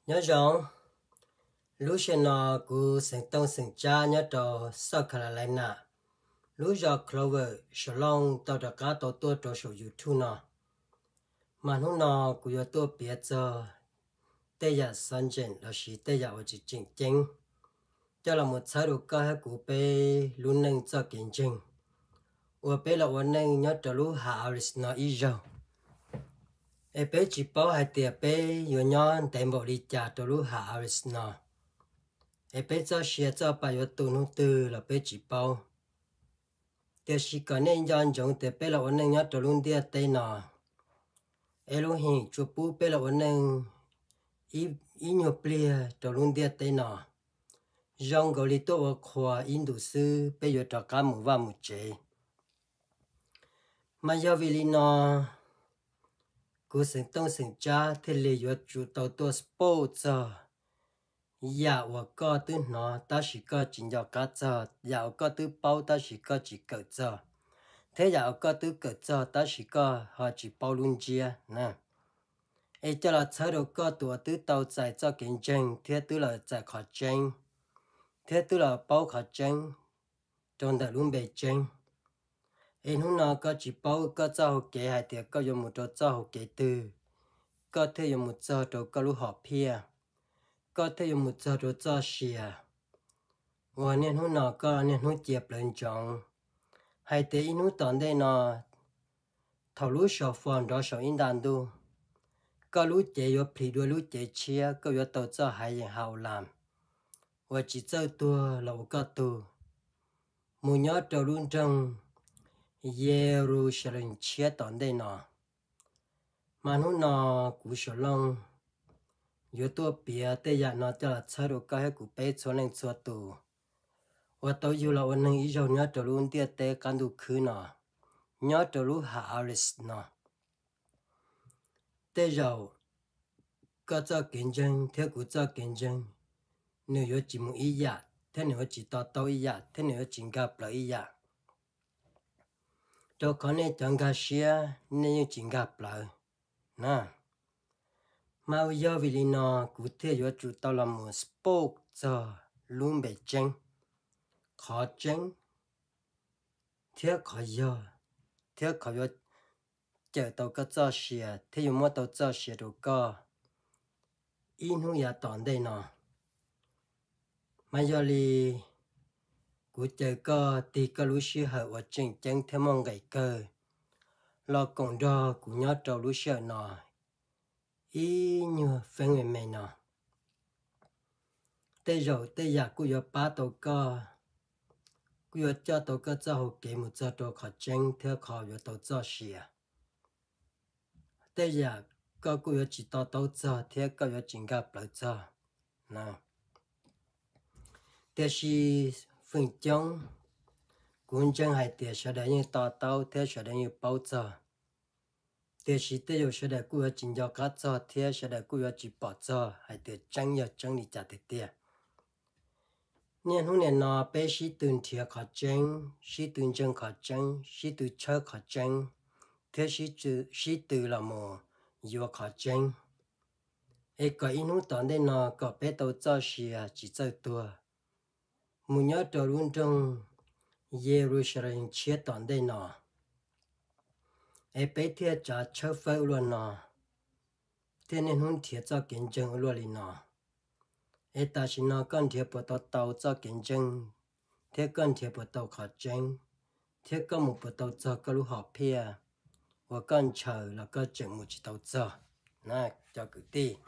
nhớ rằng lúc xe nó của sinh tông sinh cha nhớ trò sau khả lại nè lúc giờ Clover sở long tao đã cá tao tua trò số YouTube nè mà lúc nào của yo tua biết giờ tây giả san chân là chỉ tây giả ở chỉ chính chính cho là một thái độ cá của bé luôn nâng cho kiến trình và bé làวันnâng nhớ trò lúc hạ Alice nó ý rồi em bé chỉ bảo hai tiệp bé yo nhon tại một đi trả trò lúc hạ Alice nó em bé cho xe cho bà yo tu nung tư là bé chỉ bảoแต่สิก่อนเนี่ยย้อนจงแต่เป็นละวันนึงยอดตัวลุงเดียเตนอเอลุหิจูปูเป็นละวันนึงอีหยบเลียตัวลุงเดียเตนอจงก็ลิตัวขวาอินดูซื้อไปอยู่ตอกาหมู่ว่าหมู่เจมายาวิลินอกูสิงต้องสิงจ้าเทเลอยู่จูตัวสปอร์ตอย่าว่าก็ตื้อนอตาสิก็จินยอกาอย่าก็ตื้อเป้าตาสิก็จิเกิดthế giờ có tư cỡ cho ta chỉ có họ chỉ bao luôn chia nè ấy cho là sau đó có tuổi tư tàu chạy cho kinh doanh thế tư là chạy khó tranh thế tư là bao khó tranh trong đời luôn bị tranh ấy hôm nào có chỉ bao có cho họ kể hay thì có dùng một trò cho họ kể từ có thể dùng một trò trò có lúc họ pia có thể dùng một trò trò cho xìa và nên hôm nào có nên hôm chẹp lên chọn hay thế inu tận đây nó thầu lúa sầu phòn đó sầu in đàn đu có lúa chế yo phi đuôi lúa chế chia có yo tàu cho hai dạng hào làm và chỉ chơi tua là có tu mùi nhớ trâu luôn trong Jerusalem chia tận đây nó mà nó cú sầu long yo tua bia tây dạng nó cho là chơi được cái của bé cho nên cho tu và tàu du là anh ấy rồi nhớ trâu luôn tiệt tê can du khứ nó nhớ trâu luôn hạ Alice nó tê rồi có cho kiến dân theo của cho kiến dân nếu có chỉ một ý giả thế nếu chỉ tao ý giả thế nếu chỉ gặp lại ý giả cho con này chẳng gặp xia nên chỉ gặp lại nè mà giờ vì nó cụ thể có chủ tao làm một sport cho luôn bị tranh khó tranh thế khó giờ thế khó giờ chờ tao có cho xia thế dùng mua tao cho xia được có in hú ya tòn đây nọ mà giờ li của trời có thì có lúa xưa hở và chừng chừng thêm mong gậy cơ lo còn do của nhớ trâu lúa xưa nọ ý như phèn người mày nọ tây rồi tây già của giờ ba tàu có của giờ cho tàu có cho hồ kể một giờ trâu khó chừng theo khó giờ tàu cho xìa tây già có của giờ chỉ tàu cho theo có giờ chỉ gặp lại cho nè thế thì phương chống cũng chẳng hay thế sẽ để như tàu thế sẽ để như bao giờ thế thì thế rồi sẽ để của chính do cá cho thế sẽ để của chỉ bỏ cho hay thế chẳng nhớ chẳng đi trả thế nên hôm nay nó bé sĩ tuần thiệt khó tranh sĩ tuần chân khó tranh sĩ tuần chơi khó tranh thế sĩ tuần là một yêu khó tranh ấy có in hút tận đây nó có bé tàu cho chỉ chơi tua muốn nhớ trò luôn trong Jerusalem chia tận đây nọ ấy bé thiệt trả chơi phơi luôn nọ thế nên hun thiệt cho kiến chân luôn đi nọ ấy ta chỉ nó con thiệt bộ tàu cho kiến chân thế con thiệt bộ tàu khó chân thế con một bộ tàu cho cái lúc họ pia và con chờ là con chừng một chỉ tàu cho nè cho cứ đi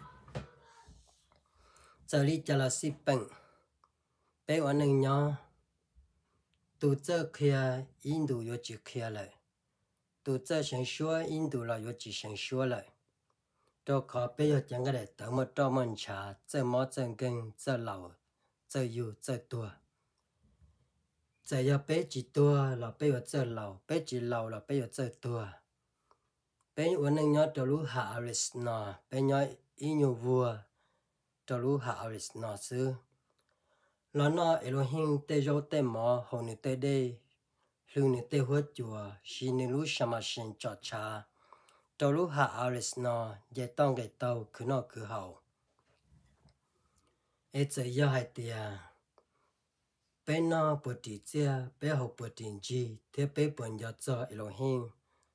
giờ đi cho là ship bệnh bé ở nơi nhỏ tụ giờ kia Indo có chỉ kia lại tụ giờ sản xuất Indo là có chỉ sản xuất lại cho khó bây giờ chẳng có để tớ một trò mòn trà giờ mò chân kinh giờ lẩu giờ yêu giờ tua giờ giờ bé chỉ tua là bây giờ giờ lẩu bé chỉ lẩu là bây giờ giờ tua bé ở nơi nhỏ cho lú hạ Alice nọ bé nhỏ ý nhiều vua cho lú hạ Alice nọ xứ nó nó Elohim tê dâu tê mò hồ nữ tê đê lưu nữ tê hốt chùa xí nữ lú sama xin cho cha cho lú hạ Alice nó dễ tông gậy tàu cứ nó cứ hậu ấy giờ giờ hai tia bé nó bữa đi chia bé học bữa đi gì thế bé bận giờ cho Elohim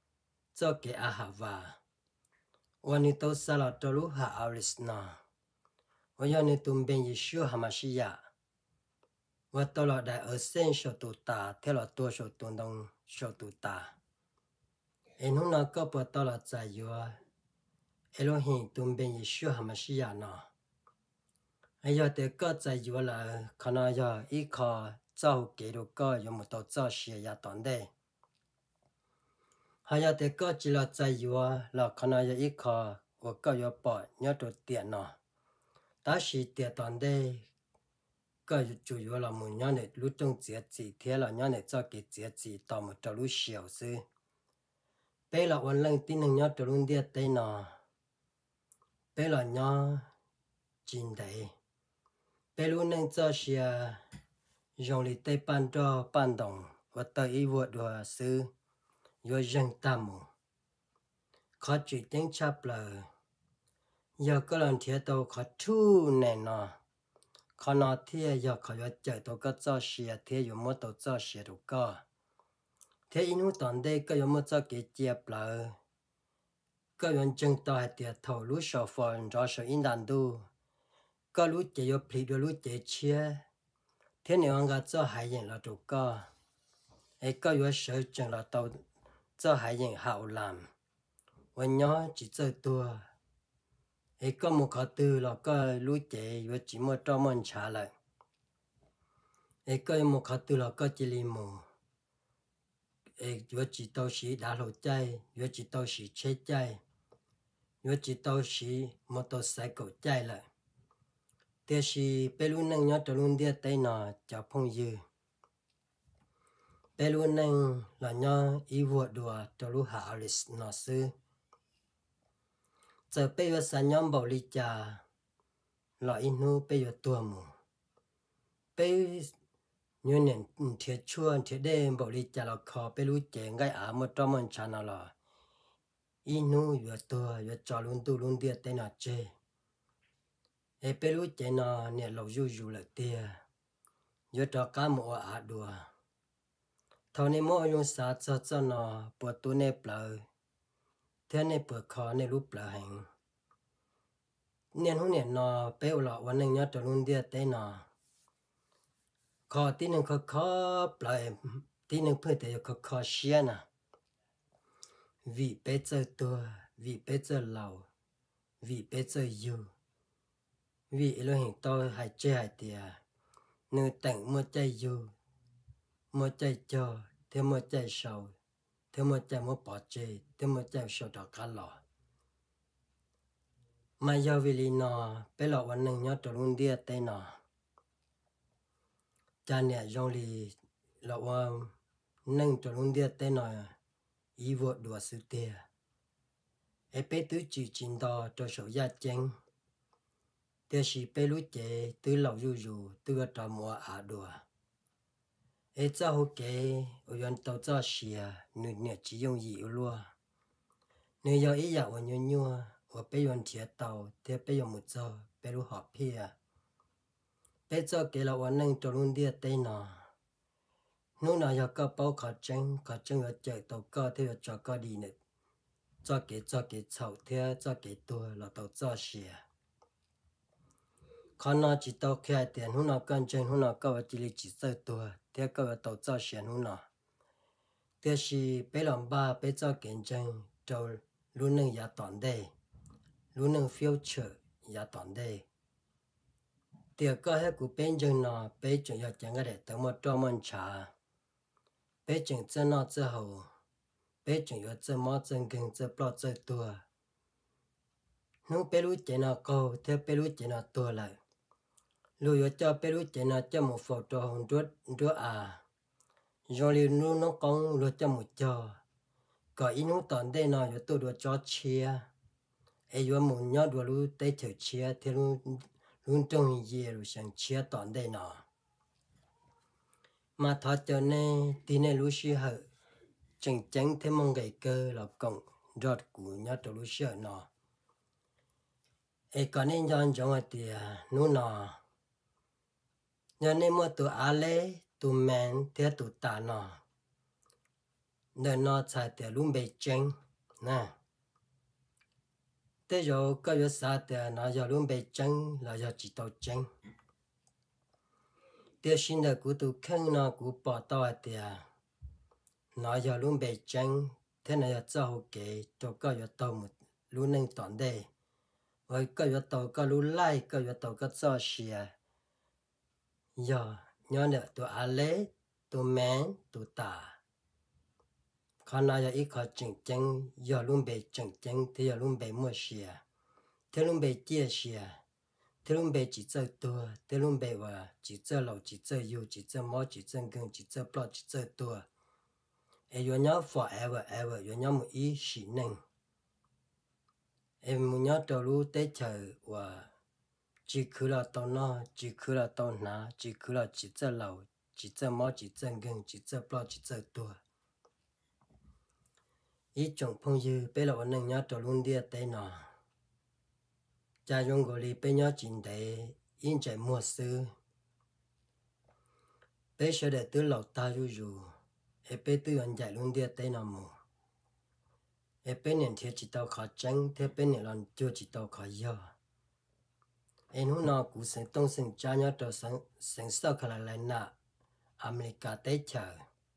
cho cái ahavaวันนี้ตัวสลัดตัวรู้หาอาริสนาวันนี้ตุ้มเป็นยิชูฮามาชิยะว่าตลอดได้เส้นชตุตาเทลตัวชตุนงชตุตาเอ็นหุนักก็ปวดตลอดใจอยู่เอโลหิมตุ้มเป็นยิชูฮามาชิยะนาไอ้ยอดเด็กก็ใจอยู่ละขณะยออีกข้อเจ้าเกลูก็ยมตัวเจ้าเสียยาตอนเด้หายาเด็กก็จิลใจอยู่ละขณะยออีกข้อว่าก็ยอปอดยอตัวเตียนนาตาสีเตียตอนเด้ก็จุยละมุนยอเนี่ยรู้จงเจียจีเทียละยอเนี่ยเจ้าเกเจียจีต่อมาจะรู้เสียวซื้อเปละวันเล่งที่หนึ่งยอตัวรุ่นเดียเตนาเปละยอจินเดเปรุ่นหนึ่งเจ้าเสียยงลิเตปันดอปันดงว่าตัวอีวัวดัวซื้อยอยังตามูขอจุดติ้งชับเลยยอก็ลังเทียตัวขอทู่แน่นอขณะที่ยอขอยเจอตัวก็เจ้าเสียเทียอยู่มดตัวเจ้าเสียตัวก็เทียอินุตอนเด็กก็อยู่มดเจ้าเกจีบเลยก็ยังจึงต่อให้เตียทอรู้ชอฟอนรอชออินดันดูก็รู้เจียพลีดูรู้เจียเชียเทียนยังก็เจ้าหายอย่างเราตัวก็ไอ้ก็อยู่เสือจังเราตัวเจ้าหายอย่างหาวลำวันย้อนchỉเจอตัวไอ้ก็มุขตือเราก็รู้เจอยู่จิมัวจอมันชาเลยไอ้ก็มุขตือเราก็จิลิมูไอ้อยู่จิตเอาสีดาหลใจอยู่จิตเอาสีเช็ดใจอยู่จิตเอาสีมอเตอร์ไซค์ใจเลยแต่สีเป็นรุ่นนึงย้อนตัวรุ่นเดียเต้นอจะพงยืเป็นรุ่นนึงเราย้อนอีวัวดัวตัวรู้หาอลิสนอซื้อจะไปว่าสัญญาณบริจาหล่ออินูไปอยู่ตัวหมูไปยูเนี่ยเทียชวนเทียเดนบริจาเราขอไปรู้เจงไงมดจอมันชานาลออินูอยู่ตัวอยู่จอลุนตูลุนเดียเตน่าเจเอไปรู้เจน่าเนี่ยเราอยู่เลยเตียอยู่ตัวก้ามอาดัวเท่านี้มอยุสาจะนอปวดตัวเนี่ยเปล่าเท่านี้ปวดคอเนี่ยรู้เปล่าแหงเนี่ยหูเนี่ยนอเป้าหล่อวันหนึ่งเนี่ยตัวรุ่นเดียเต้นอคอที่หนึ่งคอปล่อยที่หนึ่งเพื่อแต่คอเชียนะวีเป้เจอตัววีเป้เจอเหล่าวีเป้เจออยู่วีเอโลหิตโตหายใจหายเตียเนื้อแต่งมัวใจอยู่มัวใจจ่อเทมัวใจเศร้าเทมัวใจมัวปอดเจเทมัวใจเศร้าดอกกันหล่อมายาวิลีนอไปหลอกวันหนึ่งยอดตัวรุ่นเดียเต้นอจานเนี่ยยองลีหลอกว่าหนึ่งตัวรุ่นเดียเต้นออีวัวดัวสุเตียไอไปตื้อจีจินดอตัวโฉยาเจงเตียชีไปรู้เจตื้อเหล่าอยู่ตื้อตอมัวอาดัวไอเจ้าหูเกอยันตัวเจ้าเชียเนี่ยจียงยีอุลัวเนื้อยาอีอยากวันยัวว่าไปยนเทียเตาเทียไปยนมุดเจ้าไปรู้หอบเพียไปเจ้าเกลวันหนึ่งตัวรุ่นเดียเต้นอนู่นนายก็เป้าขอจังว่าเจอตัวก็เทียจอก็ดีเนี่ยเจ้าเกเฉาเทียเจ้าเกตัวเราตัวเจ้าเชียขอนอจิตตัวแค่เตียนหุ่นนอกันจังหุ่นนอก็ว่าจิลิจิเจอตัวเทียก็ว่าตัวเจ้าเชียหุ่นนอเทียชีไปลำบากไปเจ้าเก่งจังตัวรุ่นหนึ่งยาตอนได้รุ่นหนึ่งฟิวเจอร์ยาตอนได้เดี๋ยวก็ให้กูเป็นจังนอไปจนอยากจังก็ได้แต่หมดตัวมันชาไปจังเจ้านอเจ้าหูไปจังอยากเจ้าหมอจังเก่งเจ้าปลอดเจ้าตัวนู้ไปรู้เจนอโกเธอไปรู้เจนอตัวเลยรู้อยากจะไปรู้เจนอเจ้าหมูฟอตัวหุ่นตัวยอลีนู้น้องกงรู้เจ้าหมูจอก็อินู้ตอนได้นออยู่ตัวจอเชียไอ้ยัวหมูยอดรู้ได้เฉยเชียเธอรู้ตรงเยี่ยรู้เสียงเชียตอนได้นอมาทอดเจอในที่ในรู้ชื่อเหอะจังเทมงไกเกอเรากงรอดกูยอดรู้ชื่อนอไอ้ก่อนนี้ย้อนจงเตียนู้นอ nhà nên mua tụ á lê tụ men thế tụ tà nọ nơi nó xài tiền luôn bị chênh nè thế rồi có yếu sao tiền nó giờ luôn bị chênh là giờ chỉ tàu chênh thế xin là của tụ khăn nó của bỏ tàu tiền nó giờ luôn bị chênh thế này giờ cho hậu kế cho có yếu tàu một luôn nên toàn đây rồi có yếu tàu có luôn lại có yếu tàu có cho xìa giờ nhớ nè tụ á lê tụ men tụ tà còn nói ít khó chỉnh chỉnh giờ luôn bị chỉnh chỉnh thì giờ luôn bị mua xìa thì luôn bị chia xìa thì luôn bị chỉ chơi tua thì luôn bị và chỉ chơi lẩu chỉ chơi yêu chỉ chơi mò chỉ chơi gừng chỉ chơi bò chỉ chơi tua em yêu nhau forever yêu nhau một ý xí neng em muốn nhau đầu lúc tết chờ và chỉ cứ là tao nó chỉ cứ là tao nã chỉ cứ là chỉ chơi lẩu chỉ chơi mò chỉ chơi gừng chỉ chơi bò chỉ chơi tua ít chồng phong dư bây giờ nâng nhớ trò luôn đi tới nọ cha dùng gọi đi bây nhớ chín đấy in chạy mua sư bây giờ để từ lầu ta rủ em bây từ anh chạy luôn đi tới nọ mù em bây年天chỉ tao khó tránh thế bây年lần chưa chỉ tao khó giờ em hôm nào cũng sinh đông sinh cha nhớ trò sinh sau khi lại nạ America tới chờ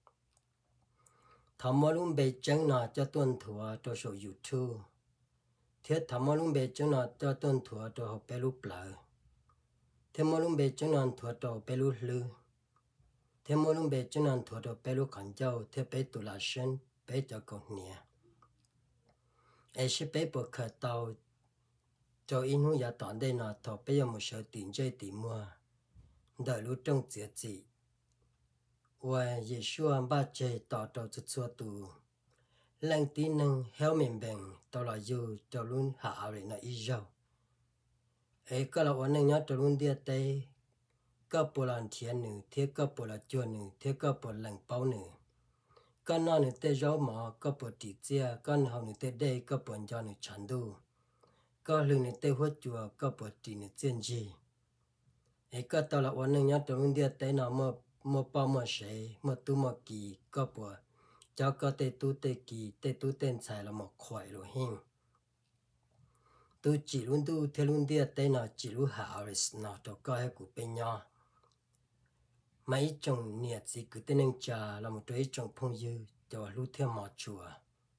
thầm mơ luôn bị chân nọ cho tuân thủ cho số YouTube thiết thầm mơ luôn bị chân nọ cho tuân thủ cho học bé lúc lợ thế mơ luôn bị chân nọ thủ cho bé lúc lư thế mơ luôn bị chân nọ thủ cho bé lúc khẩn châu thế bé tụ là sinh bé cho con nhẹ ấy sẽ bé buộc khởi tàu cho in hú giả toàn đây nọ thọ bé một số tiền chơi tiền mua đợi lúc trong chuyện gì và Giêsu anh ba chơi tỏ tàu cho xua tù lần tí nâng héo mình bền tao là dù cho luôn hạ ảo để nó ý dâu ấy có là vấn đề nhớ cho luôn đi tới có bộ lần thiện nữ thế có bộ là chua nữ thế có bộ lần bao nữ có nó nữ tê gió mỏ có bộ tỷ chia có hậu nữ tê đây có bộ cho nữ chán đu có lưng nữ tê hốt chùa có bộ tỷ nữ chiên gì ấy có tao là vấn đề nhớ cho luôn đi tới nó mơ bao mơ sấy mơ tu mơ kỳ có bộ cho có tê tu tê kỳ tê tu tên xài là một khoai rồi hình tôi chỉ luôn tu theo luôn đi tê nó chỉ luôn hảo rồi nó cho có hay của bên nhau mấy chồng nhiệt gì cứ tên anh trà là một đôi chồng phong dư cho lúc theo mỏ chùa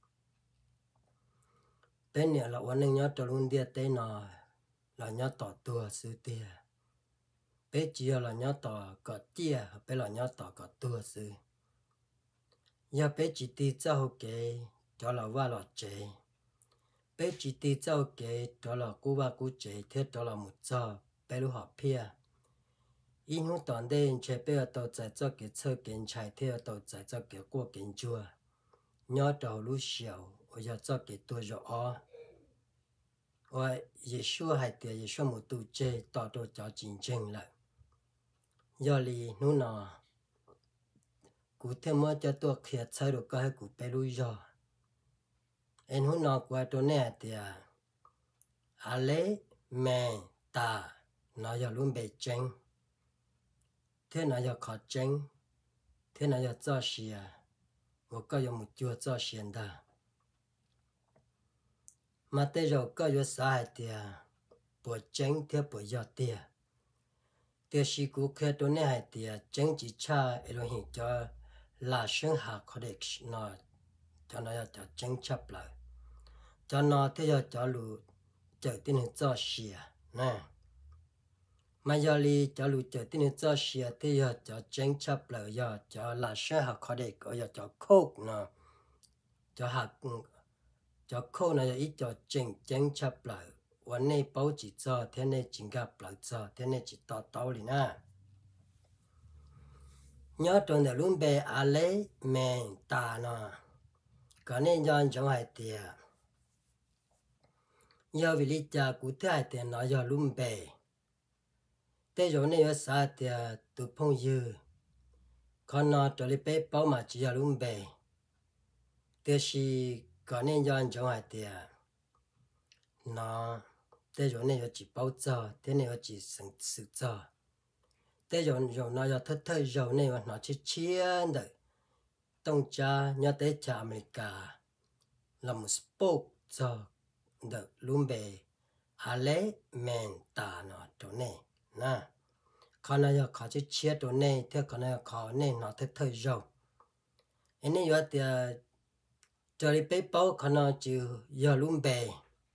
bên này làวันนึงnhớ cho luôn đi tê nó là nhớ tỏ tua sư tia bên chia là nhớ tỏ có tia bên là nhớ tỏ có tua sư giờ bé chỉ đi cho cái cho là va lọt chế bé chỉ đi cho cái cho là cú va cú chế thế cho là một giờ bé lu học pia in hú toàn đây chế bé tàu chạy cho cái车kiến chạy thế tàu chạy cho cái qua kiến chua nhớ đầu lu xỉu ở giờ cho cái tua rõ và Giêsu hay tiền Giêsu một tu chế tàu đồ cho chính chính lại giờ li nu nọ cụ thêm mới cho tôi khiết sai được cái cụ bé lui giờ em hôm nào qua chỗ này thì à lê mẹ ta nó giờ luôn bị tranh thế nào giờ khó tranh thế nào giờ cho xìa một cái giờ một chùa cho xìa ta mà tới giờ cái giờ sai thì bộ tranh theo bộ giờ tiền thì sĩ cụ khiết chỗ này thì tranh chỉ cha Elohim cho là sinh hạ codex nó cho nó cho tranh chấp lại cho nó thế giờ cho lù chờ tin hình cho xìa nè mà giờ li cho lù chờ tin hình cho xìa thế giờ cho tranh chấp lại giờ cho là sinh hạ codex giờ cho khốc nè cho hạt cho khốc này ít cho tranh chấp lạiวันนี้bảo chỉ cho thế này chỉ gặp lại cho thế này chỉ tao tao đi nè nhớ trong đó luôn bé à lê mẹ ta nè cái này dọn trong hai tiệt giờ vì lý cha cụ thể hai tiệt nó giờ luôn bé thế rồi này giờ sao tiệt tụ phong dư còn nó cho lý bé bảo mà chỉ giờ luôn bé thế thì cái này dọn trong hai tiệt nó thế rồi này giờ chỉ bảo cho thế này giờ chỉ sinh sự cho thế rồi nó giờ thơ rồi này mà nó chỉ chiến đấy tông cha nhớ tới cha America là một spoke cho được luôn bề ale men ta nó chỗ này nè còn nó giờ khó chỉ chia chỗ này thế còn nó khó này nó thơ rồi anh ấy giờ thì cho đi bé bao còn nó chịu giờ luôn bề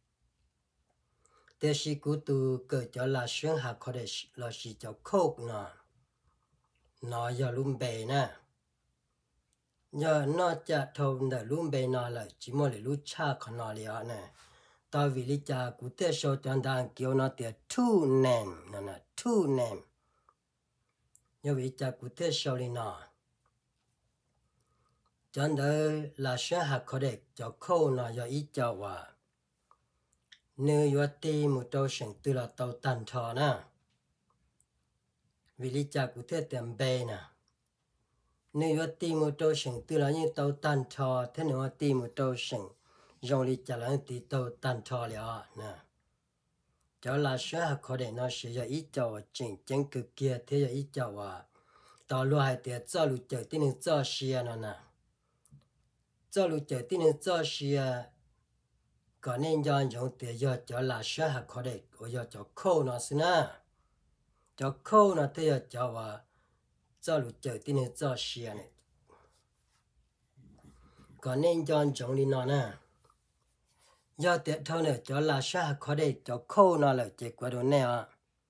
thế khi cụ tu cởi cho là xuyên hạ khó để là chỉ cho khóc nó giờ luôn bề nè giờ nó chả thâu để luôn bề nó là chỉ muốn để lúc cha còn nó liền nè tao vì lý cha cụ thể số toàn đang kêu nó tiền two name nó là two name giờ vì cha cụ thể số đi nó chẳng đỡ là xuyên hạ khó để cho khâu nó giờ ít cho và nếu như ti một trâu sinh từ là tàu tàn thọ nè vì lý cha cụ thể tiền bề nè nếu như ti một trâu sinh từ là như tàu tàn thọ thế nếu ti một trâu sinh dùng lý cha là tí tàu tàn thọ liền nè cho là xuyên hạ khó để nó sẽ giờ ít cho và chính cực kia thế giờ ít cho và tàu lúa hay tiền cho lúa chờ tí nên cho xia nó nè cho lúa chờ tí nên cho xia có nên dùng tiền giờ cho là xuyên hạ khó để ở giờ cho khâu nó xí nè cho khâu nó thế giờ cho và cho lúa chờ tí nên cho xia này có nên dùng đi nó nè giờ tiền thâu này cho là xuyên hạ khó để cho khâu nó là chỉ qua đồ này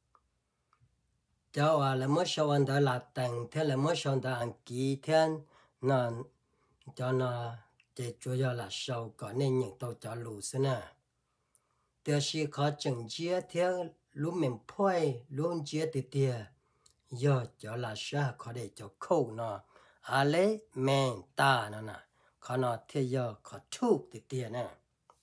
cho là mới sau anh đã là tặng thế là mới sau đã ăn kỹ thiên nó cho nó chỉ chủ yếu là sau có nên những tàu cho lũ xí nè từ khi khó chừng chia thế lũ mình phơi luôn chia từ tiền giờ cho là sao có để cho khâu nó ale men ta nó nè khó nó thế giờ khó thuốc từ tiền nè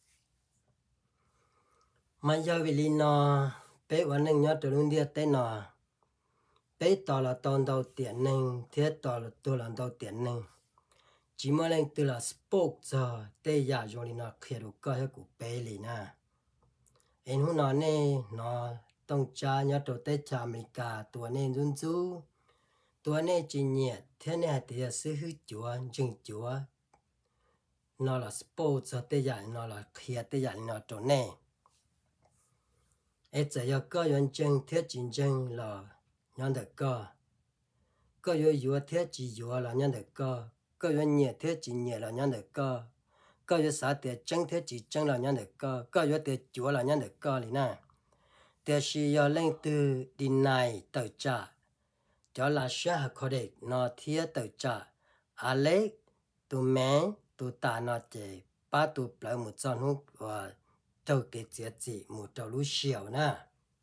mà giờ vì lý nó béวันนึงnhớ từ luôn đi tới nó bé tao là tao đầu tiền nè thế tao là tôi là đầu tiền nè chỉ mà lên từ là spoke giờ tới giờ rồi nó khi được cái của bé lý nè em hôm nào nè nó tông cha nhớ từ tới cha America tuổi nè run run tuổi nè chỉ nhẹ thế này thì sẽ hư chúa chừng chúa nó là spoke giờ tới giờ nó là khi tới giờ nó chỗ nè ấy giờ giờ có những chân thế chính chân là nhận được có yếu thế chỉ yếu là nhận được có nhẹ thế chỉ nhẹ là nhận được có yếu sao thế chân thế chỉ chân là nhận được có yếu thế chúa là nhận được liền nè thế thì giờ lên từ đi này tới trả cho là sẽ có thể nó thiết tới trả à lấy tụ mẹ tụ ta nó chỉ ba tụ lại một trăm hút và đầu cái chỉ một đầu lúa xỉu nè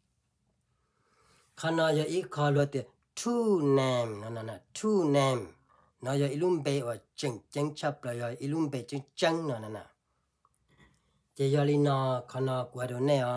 khả năng giờ ít khó luôn thì two name nó two name nó giờ ilum bê và chân chấp là giờ ilum bê chân nó chỉ giờ li nó khả năng qua đồ này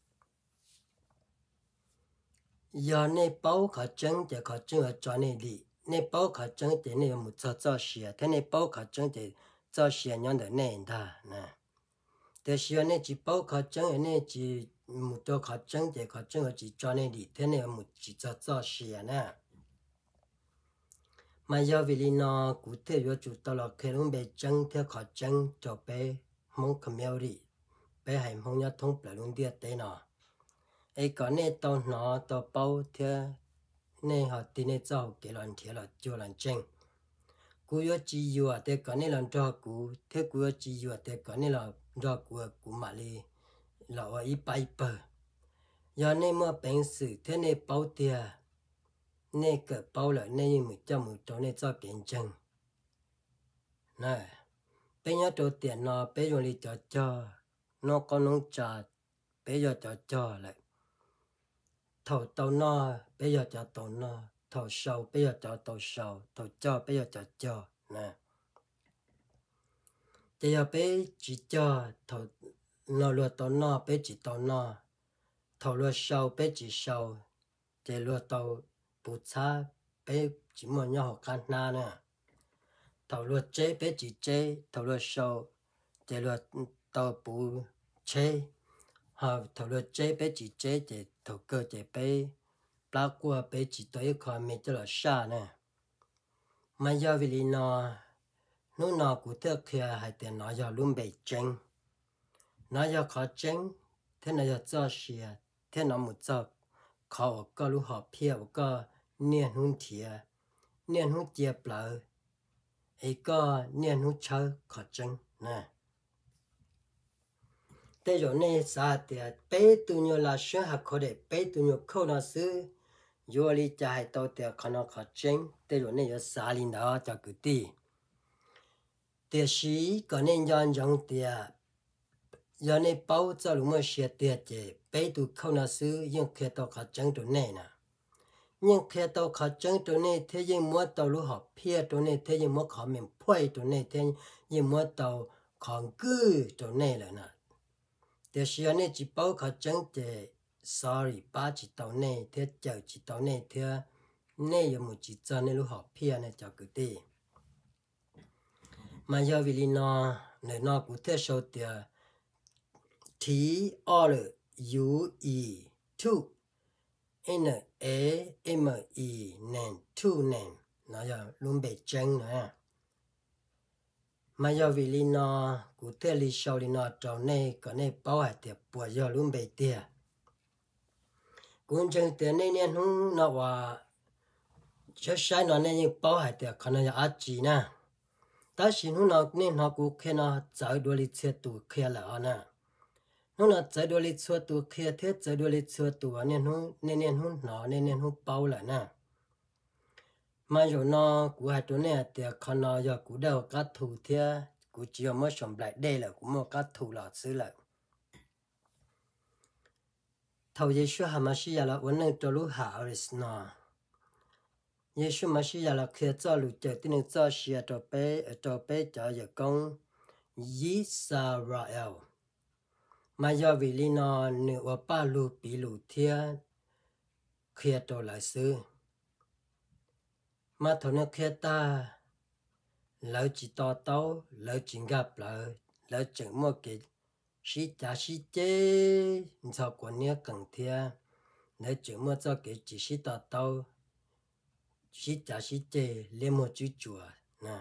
giờ này bao khả chân thì khả chân ở chỗ này đi này bao khả chân thì này một cho xỉa thế này bao khả chân thì cho xỉa nhau được này ta nèแต่是呢，只包考证呢，只木多考证的考证，只专业里头呢，木只做事呢。mà giờ vì lý nó cụ thể yo chủ tao là khi luôn bị chân theo khó chân cho bé mong cầm nhau đi bé hay mong nhau thông lại luôn đi tới nó ấy có nên tao nó tao bao theo nên họ tin nên cho cái lần theo là cho lần chân cú yo chỉ yo để có nên lần cho cú theo cú yo chỉ yo để có nên là cho cú mà đi là ở ít bay bờ giờ nên mà bệnh sự thế nên bao tiền nên cái bao lại nên mình cho mình cho nên cho kiện chân này bây giờ cho tiền nó bây giờ đi cho nó có nông trà bây giờ cho lại thầu tàu nó bây giờ cho tàu nó thầu sầu bây giờ cho tàu sầu thầu cho bây giờ cho nè bây giờ bây chỉ cho thầu nó luật tàu nó bây chỉ tàu nó thầu luật sầu bây chỉ sầu để luật tàu bút xa bây chỉ muốn nhau học khăn na nè thầu luật chế bây chỉ chế thầu luật sầu để luật tàu bút chế thầu luật chế bây chỉ chế để thầu cơ chế bây plá qua bé chỉ tới khỏi mẹ cho là xa nè mà giờ vì lý nó nào cũng theo kia hay tiền nó giờ luôn bị tranh nó giờ khó tranh thế nó giờ cho xìa thế nó một cho khó có lúc họ phía có niên hôn thiệt niên hôn tiệp lợ ấy có niên hôn chơi khó tranh nè thế rồi này sao thì bé tụi nhau là sẽ học khó để bé tụi nhau không là sư vô lý trái tao thì khó nó khó tranh thế rồi này giờ sao linh đó cho cứ đi thế sĩ có nên dọn dọn thì giờ này bao giờ lúc mà sẽ tiệt chứ bé tụi không là sư nhưng khi tao khó tranh tụi này nè nhưng khi tao khó tranh tụi này thế nhưng muốn tao lúc học phía tụi này thế nhưng muốn khó mình phơi tụi này thế nhưng muốn tao còn cứ tụi này là nè thế sĩ này chỉ bao khó tranh thì sorry ba chỉ tao này thế chờ chỉ tao này thế này giờ một chỉ cho nên lúc học phía này cho cứ đi mà giờ vì nó nơi nó cũng thế sau thì T R U E 2 N A M E nên 2 nên nó giờ luôn bị tranh nữa mà giờ vì nó cũng thế lý sau thì nó trong này có này bảo hạt thì bỏ giờ luôn bị tiệt cũng chẳng tiền này nên không nóว่าchắc sai nó nên bảo hạt thì có nó ăn gì nè ta chỉ nó nên nó cũng khi nó giải đuổi lịch sử tụ khi là nè nó giải đuổi lịch sử tụ khi thế giải đuổi lịch sử tụ nên nó nên bao lại nè mà rồi nó cũng hay chỗ này thì con nó giờ cũng đâu có thủ thế cũng chỉ mới sống lại đây là cũng một cái thủ là xứ lại thầu Giêsu HaMashiach là vấn đề cho lúc hạ rồi nó Giêsu Mashiach là khi cho lũ trẻ tin cho xia cho bé cho giờ con Israel mà giờ vì lý nó nửa ba lũ bị lũ thiên khi cho lại xứ mà thằng nó khi ta lỡ chỉ to tao lỡ chỉ gặp lỡ chẳng mua cái sĩ chế sao còn nhớ cần thiên lỡ chẳng mua cho cái chỉ to tao sĩ chế lên một chữ chùa nè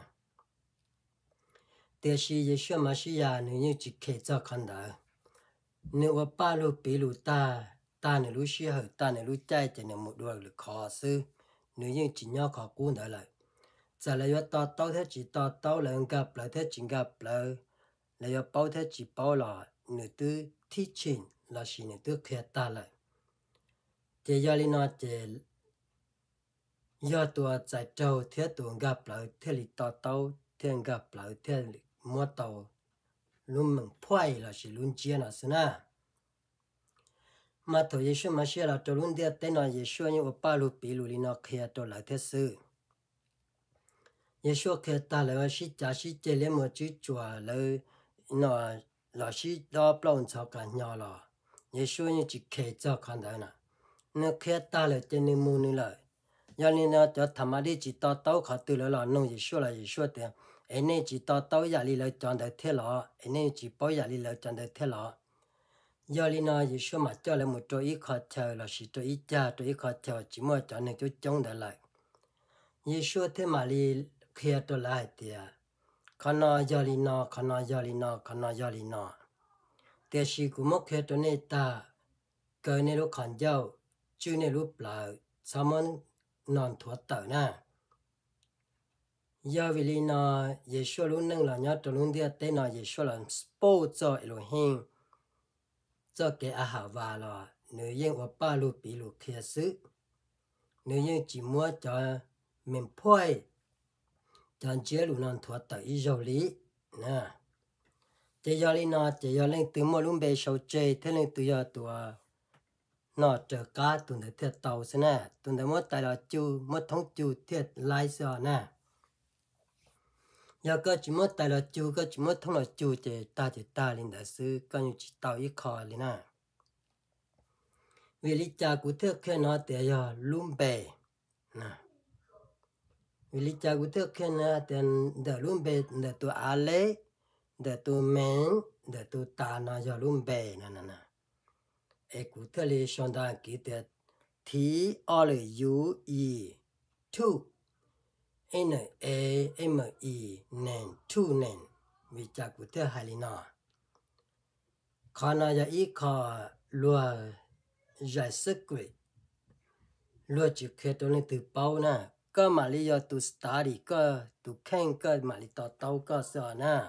แต่是也说嘛是呀，你就开早看到，你我八路比路大你路时候大你路在就你没多路考试，你用尽量考过得了，再来要到他只到人家不他只家不，来要包他只包了，你都提前那是你都开大了，这要你那这。要ตัวใจเจ้าเทียตัวกับเราเทียลิต่อเต้าเทียกับเราเทียมัวเต้าลุ่มมึงพ่อยเราสิลุ่นเจียนะสินะมาตัวเยซูมาเชื่อเราตัวลุ่นเดียเต้นเยซูนี่ว่าป้าลูปีลูลีนอเคียตัวเราเทียซื้อเยซูเคียตาเลยว่าสิจ่าสิเจริญมัวจื้อจั่วเลยนอเราสิรอปล้นชาวกันยอเราเยซูนี่จิเคียเจ้าคันได้นะเนื้อเคียตาเลยเจนิมูนี่เลยgiờ này nó cho thằng mà đi chỉ tao khó từ là nông gì số là gì số tiền anh này chỉ tao giờ đi lại chọn được thế lọ anh này chỉ bảo giờ đi lại chọn được thế lọ giờ này nó gì số mà cho lại một chỗ ít khó chờ là chỉ chỗ ít cha chỗ ít khó chờ chỉ mua chọn được chỗ chống được lại gì số thế mà đi kia tôi lại thì con nó giờ này nó con nó giờ này nóแต่สิกูmất kia tôi này ta cái này lúc còn giàu chứ này lúc lại sao mà non thuốc tờ nè giờ vì nó Giêsu luôn nâng là nhớ trong luôn dia tên nó Giêsu là sport cho Elohim cho cái hà và là nữ nhân và ba lũ bị lũ kia xứ nữ nhân chỉ mua cho mình phơi cho chế lũ non thuốc tờ Israeli nè chỉ giờ li nó chỉ giờ lên từ mua luôn bề sầu chơi thế nên từ giờ tụi nó trở cá tuần để thiệt tàu thế nè tuần để mất tài là chu mất thống chu thiệt lái xe nè giờ có chỉ mất tài là chu có chỉ mất thống là chu thì ta lên đại sư có những chỉ tàu ít khó lên nè vì lý cha của thiệt khi nó để giờ luôn bề nè vì lý cha của thiệt khi nó để luôn bề để tụi á lê để tụi men để tụi ta nó giờ luôn bề nè ấy cụ thể là xong đàn kỹ thuật T O L U E two N A M E nen two nen vì cha của thế hai li nọ còn là giờ ít khó lúa giải sức quỷ lúa chỉ khi tôi nên từ bao nè có mà lý do từ study có từ khen có mà lý do tao có sợ nè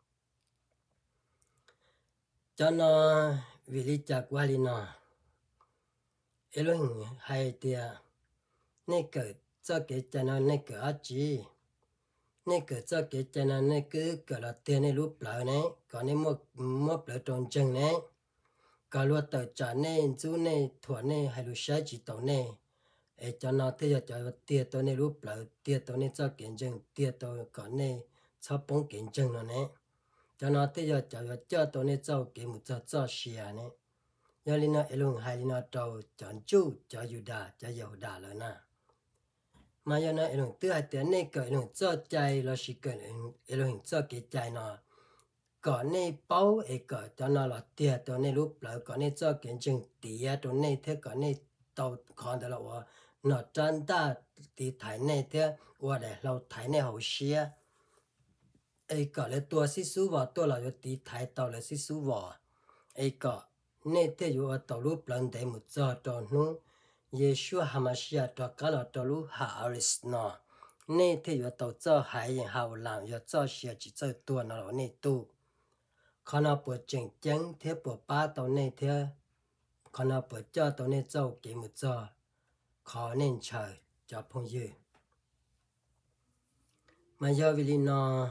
cho nó vì lý cha của hai li nọ Elohim hay tia nè cái cho cái cha nó nè cái á chi nè cái cho cái cha nó nè cái là tiền nè lúc lỡ nè còn nè mua lỡ tròn chân nè cả lúc tờ trả nè chú nè thua nè hay lúc sai chỉ tàu nè ấy cho nó thế giờ cho tiền tàu nè lúc lỡ tiền tàu nè cho kiện chân tiền tàu còn nè cho bóng kiện chân nó nè cho nó thế giờ cho tàu nè cho kiện một cho xìa nè giờ linh nó Elohim hay linh nó trâu chọn chú cho Yuda rồi nè mà giờ nó Elohim thứ hai tiền này cái Elohim cho trái là chỉ cái Elohim cho cái trái nó còn này bao ấy cái cho nó là tiền cho này lúc lại còn này cho cái chân tiền cho này thế còn này tàu còn đó là nó chân ta thì thái này thế và để lâu thái này hậu xia ấy cái là tua xí số vào tua là tí thái tàu là xí số vào ấy cái này thế vừa tàu lúc lần để một giờ tròn nó Yeshua Hamashiach cho cả là cho lúc Haaris nó nên thì yo tàu cho hải hào làm yo cho xia chỉ cho tua nó là nên tu còn nó bữa chỉnh chỉnh thế bữa ba tàu nên thế còn nó bữa cho tàu nên cho cái một giờ khó nên chờ cho phong dư mà giờ vì nó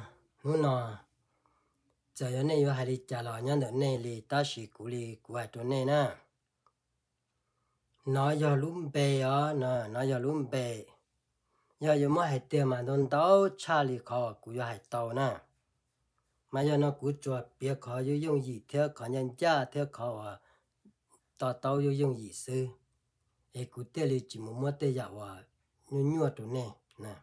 giờ này yo hay đi trả lời nhau nữa này li ta chỉ cụ li của ai tụi này nè nó giờ lúm bè á nó giờ lúm bè giờ mới hay tiền mà đồn tàu cha li khó của giờ hay tàu nè mà giờ nó cũng cho biết khó dùng gì theo khó nhân gia theo khó tàu dùng gì sư ấy cũng tiền li chỉ muốn tiền giả và nhua tụi này nè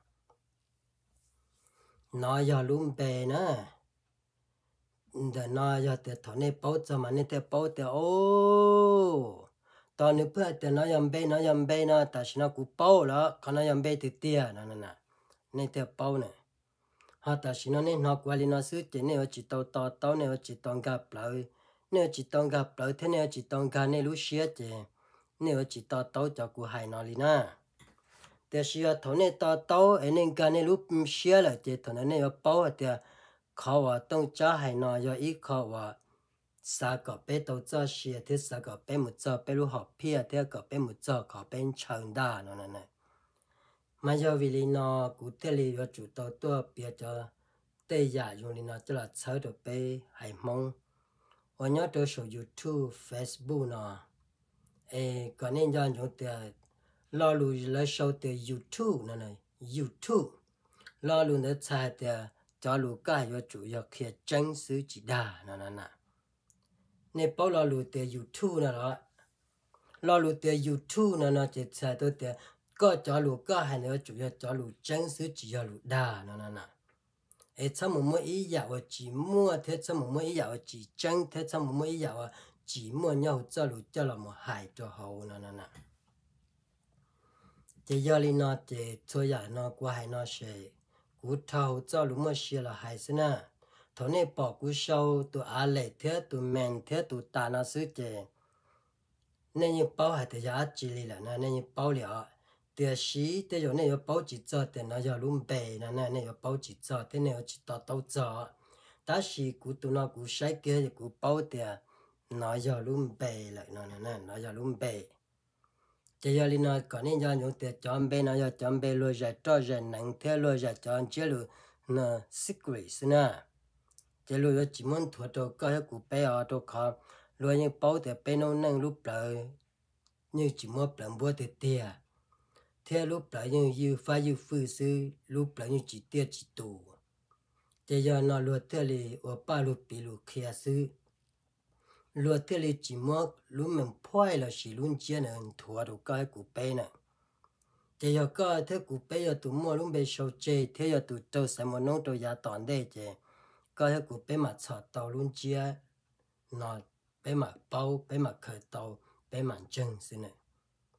nó giờ lúm bè nè để nó giờ tiền thằng này bảo cho mà này tiền bảo tiền ô tao nếu phải tiền nó yam bay nó ta chỉ nó cũng bao là còn nó yam bay thì tiền nè này tiền bao nè họ ta chỉ nó nên nó quản lý nó xử chỉ này chỉ tao này chỉ tao gặp lại này chỉ tao gặp lại thế này chỉ tao gặp này lúc xưa chứ này chỉ tao cho cô hay nó đi nèแต่เสียถอนเนี่ยต่อไอ้เนี่ยการเนี่ยรู้เสียเลยเจ้าถอนเนี่ยเป้าแต่เขาว่าต้องจ่ายให้นอยอีกเขาว่าสาก็ไปตัวจ่าเสียที่สาก็ไปหมดจ่าไปรู้หอบเพียที่ก็ไปหมดจ่าเขาเป็นเชิงด่านั่นน่ะมาจะวิลีนอกูเตลีว่าจุดตัวเปียจะเตยาอยู่ลีนอจะละเชิดตัวไปให้มองวันนี้ตัวโชว์ YouTube Facebook เนาะก่อนนี้ย้อนอยู่แต่รอรู้แล้วโชว์แต่ YouTube นั่นน่ะ YouTube รอรู้เนี่ยใช้แต่จอรู้ก็ว่าจุอยากเขียนจังซื้อจีดานั่นน่ะเนี่ยพอรอรู้แต่ YouTube นั่นแหละรอรู้แต่ YouTube นั่นน่ะจะใช้ตัวแต่ก็จอรู้ก็ให้เนี่ยจุอยากจอรู้จังซื้อจีรู้ดานั่นน่ะถ้ามึงไม่อยากว่าจีมัวถ้ามึงไม่อยากว่าจีจังถ้ามึงไม่อยากว่าจีมัวเนี่ยจอรู้จะละมึงหายตัวเขานั่นน่ะจะยอลีนอจะช่วยยานอกว่าให้นอเชกูเท่าเจ้ารู้เมื่อเชียละหายสินะตอนนี้บอกกูเช่าตัวอะไรเท่าตัวแมนเท่าตัวตานาซื้อเจเนี่ยยังเป้าให้แต่ยาจีลีละนะเนี่ยยังเป้าเหลียวแต่สีแต่อยู่เนี่ยยังเป้าจีจ่อแต่เนี่ยยังลุ่มเบยนะเนี่ยยังเป้าจีจ่อแต่เนี่ยจีต่อเต้าจ่อแต่สีกูตัวน่ะกูใช้เกลือกูเป้าแต่เนี่ยยังลุ่มเบยเลยเนี่ยยังลุ่มเบยจะยาลีน่าก่อนนี้ยาอยู่แต่จอมเบน่ะยาจอมเบโลจะจ่อจะหนังเทโลจะจอนเจลูน่ะสิกริสนะเจลูยจิมันถั่วตัวก็ให้กูไปเอาตัวเขารวยยังเป้าแต่เป็นเอานั่งรูปเปล่ายังจิมัวเปล่าบัวเตี้ยเทรูปเปล่ายังยืฟ้ายืฟื้นซื้อรูปเปล่ายังจีเตี้ยจีตูจะยานอรัวเทลีว่าป้ารูปปีรูเขียซื้อรัวเทลีจิมัวรู้มันพ่อยแล้วสิลุ้นเจียนถั่วตัวก็ให้กูไปน่ะจะยาก็ถ้ากูไปยาตัวมัวลุ้นไปโชว์เจเที่ยาตัวโตใส่หมอนน้องตัวยาตอนได้เจก็ให้กูไปมาชอตอลุ้นเจียนอนไปมาเป้าไปมาเคยโตไปมาจังสิเนี่ย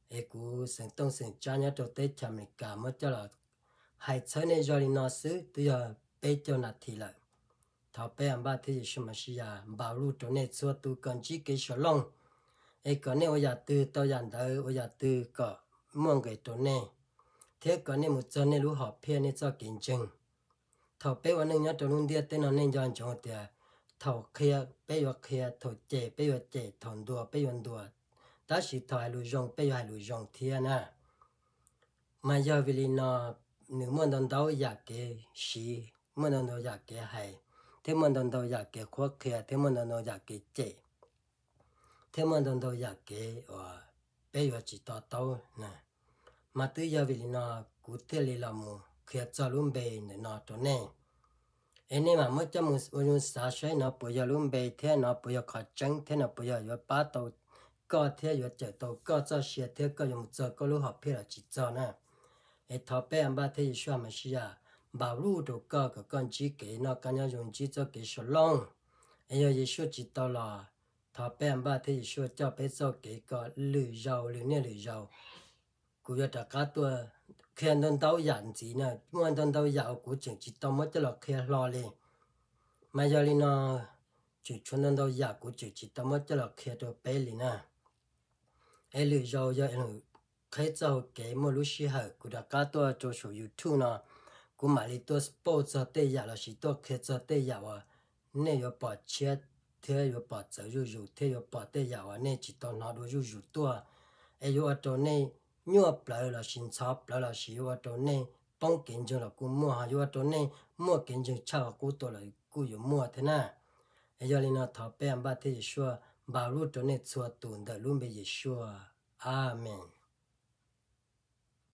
ấy cú sinh tông sinh cha nhớ đầu tết chăm mình cả mất cho là hai chơi này rồi nó xứ bây giờ bây cho nạt thì lại thọ bé anh ba thì xem mà xí à bảo lu chỗ này xua tu còn chỉ cái sổ lông ấy còn nếu giờ từ tao dàn tới giờ từ có mua cái chỗ này thế còn nếu một chỗ này lu họ phe này cho kiến chứng thọ béวันนึงnhớ chỗ luôn đi tên nó nên cho anh chọn thì thọ kia bé vừa kia thọ chế bé vừa chế thọn đùa bé vừa đùa ta chỉ thọ hai lùi rong bé vừa hai lùi rong thiên à mà giờ vì nó nếu muốn đón đầu giờ cái xí muốn đón đầu giờ cái hay thế muốn đón đầu giờ cái khó kia thế muốn đón đầu giờ cái chế thế muốn đón đầu giờ cái bây giờ chỉ tao tao nè mà từ giờ vì nó cụ thể là một kia cho luôn bề để nó cho nên anh em mà mới cho một xã sẽ nó bây giờ luôn bề thế nó bây giờ khó tránh thế nó bây giờ bắt đầu có thế giờ chạy tàu có cho xe thế có dùng giờ có lúc học phía là chỉ cho nè ấy thọ bé anh ba thấy sao mà xí à bảo lu đồ có cái con chỉ cái nó cái nhau dùng chỉ cho cái số long ấy giờ số chỉ tao là thọ bé anh ba thấy số cho bé cho cái lười giàu cú giờ đã cá tua khen đơn tao nhận gì nè muốn đơn tao giàu cú chỉ tao mới cho là khen lo lên mà giờ li nó chỉ chuẩn đơn tao giàu cú chỉ tao mới cho là khen đồ bé lên nè ấy lười giàu giờ anh khai giàu cái mà lúc xí hở cú đã cá tua cho số YouTube nè cú mà li tua sport cho tây giàu là chỉ tua khen cho tây giàu à nên có bỏ chết thế có bỏ giờ rủ thế có bỏ tây giàu à nên chỉ tao nó đồ rủ tua ấy có chỗ này nhớ lại là xin chắp lại là xí vào chỗ này bông kiến cho là cú mua hay vào chỗ này mua kiến cho chào cú tôi là cú有mua thế nào bây giờ nên là thọ bé anh ba thế Yeshua bảo lúc chỗ này xua tuần đời luôn bây Yeshua Amen.